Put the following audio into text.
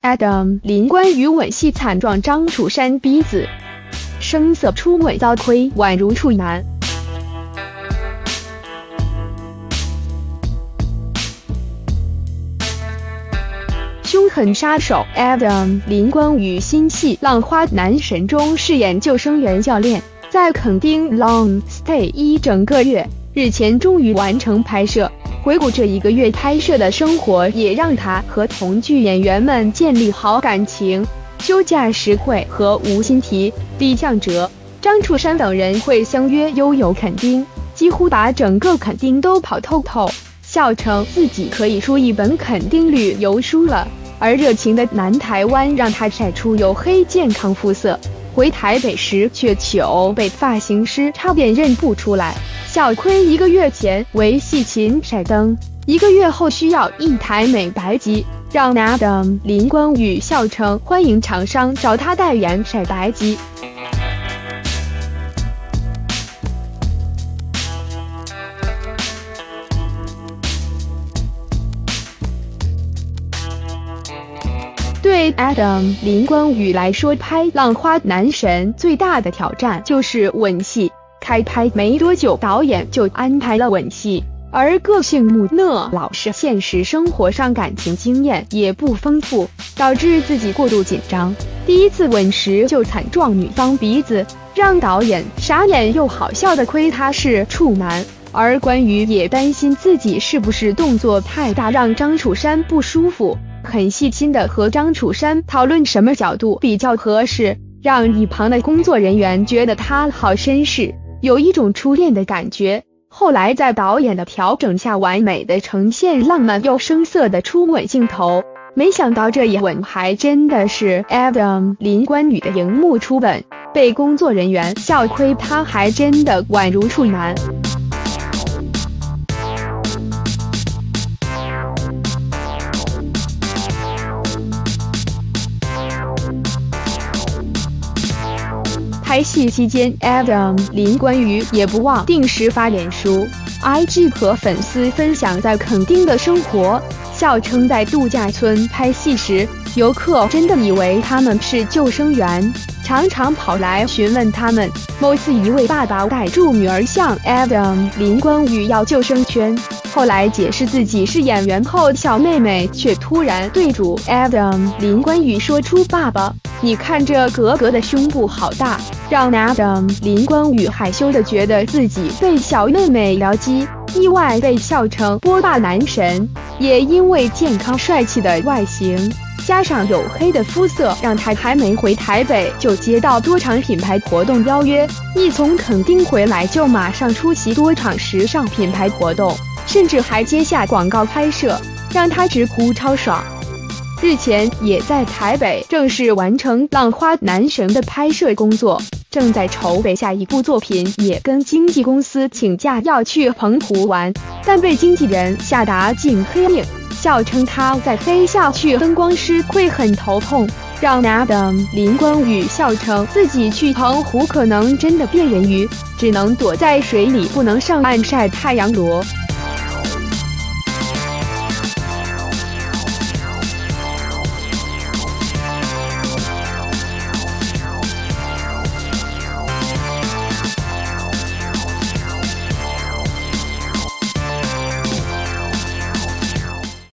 Adam林冠宇吻戏惨撞张楚珊鼻子，生澀初吻遭亏宛如处男。凶狠杀手 Adam 林冠宇新戏《浪花男神》中饰演救生员教练，在垦丁 long stay 一整个月，日前终于完成拍摄。回顾这一个月拍摄的生活，也让他和同剧演员们建立好感情。休假时会和吴欣缇、李绛哲、张楚珊等人会相约悠游垦丁，几乎把整个垦丁都跑透透，笑称自己可以出一本垦丁旅游书了。而热情的南台湾让他晒出黝黑健康肤色，回台北时却糗被发型师差点认不出来。小亏1个月前为戏勤晒灯，1个月后需要1台美白机，让 Adam 林冠宇笑称欢迎厂商找他代言晒白机。对 Adam 林冠宇来说，拍《浪花男神》最大的挑战就是吻戏。开拍没多久，导演就安排了吻戏，而个性木讷老实，现实生活上感情经验也不丰富，导致自己过度紧张。第一次吻时就惨撞女方鼻子，让导演傻眼又好笑的亏他是处男。而关于也担心自己是不是动作太大让张楚珊不舒服，很细心的和张楚珊讨论什么角度比较合适，让一旁的工作人员觉得他好绅士，有一种初恋的感觉。后来在导演的调整下，完美的呈现浪漫又生涩的初吻镜头。没想到这一吻还真的是 Adam 林冠宇的荧幕初吻，被工作人员笑亏他还真的宛如处男。拍戏期间 ，Adam 林冠宇也不忘定时发脸书、IG 和粉丝分享在垦丁的生活，笑称在度假村拍戏时，游客真的以为他们是救生员，常常跑来询问他们。某次一位爸爸带住女儿向 Adam 林冠宇要救生圈，后来解释自己是演员后，小妹妹却突然对主 Adam 林冠宇说出：“爸爸，你看这格格的胸部好大。”让 Adam 林冠宇害羞的觉得自己被小妹妹撩机，意外被笑成波霸男神。也因为健康帅气的外形，加上黝黑的肤色，让他还没回台北就接到多场品牌活动邀约，一从垦丁回来就马上出席多场时尚品牌活动，甚至还接下广告拍摄，让他直呼超爽。日前也在台北正式完成《浪花男神》的拍摄工作，正在筹备下一部作品，也跟经纪公司请假要去澎湖玩，但被经纪人下达禁黑令，笑称他在飞下去灯光师会很头痛，让 Adam 林冠宇笑称自己去澎湖可能真的变人鱼，只能躲在水里，不能上岸晒太阳。